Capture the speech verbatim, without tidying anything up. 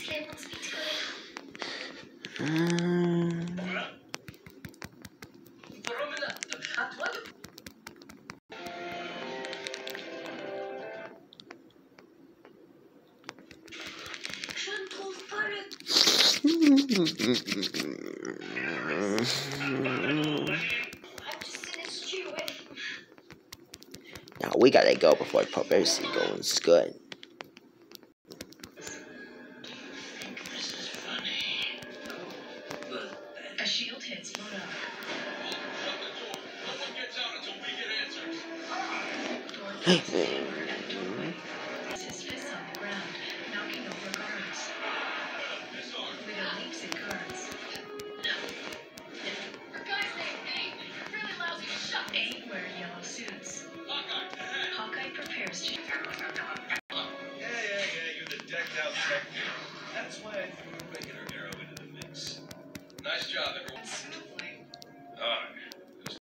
Um, now we gotta go before publicity goes good. A shield hits Monarch. No one gets out until we get answers. His fists on the ground, knocking over guards. Widow leaps at guards. Her guy's named Aang. Really lousy shot. Aang wearing yellow suits. Hawkeye prepares to. Yeah, yeah, yeah, you're the decked out tech. That's why I threw a regular arrow into the mix. Nice job, everyone. Smoothly. Alright.